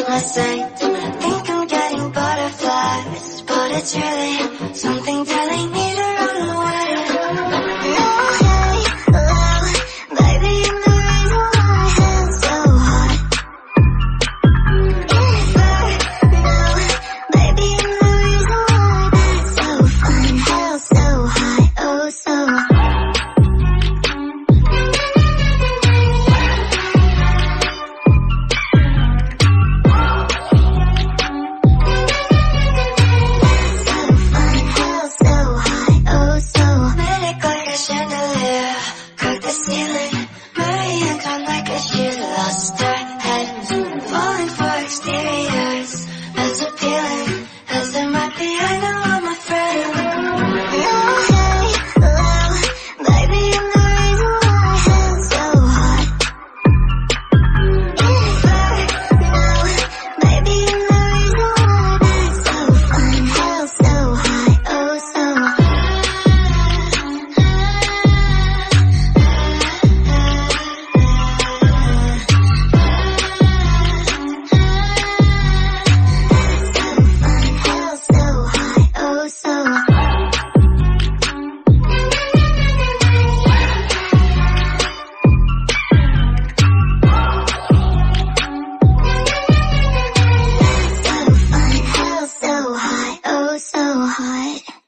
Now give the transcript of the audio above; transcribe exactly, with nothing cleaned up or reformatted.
listen. Think I'm getting butterflies, but it's really something telling me to run away. No, hey, love, baby, you're the reason why my head's so hot. If I know, baby, you're the reason why that's so fun. Hell so high, oh so high. So hot.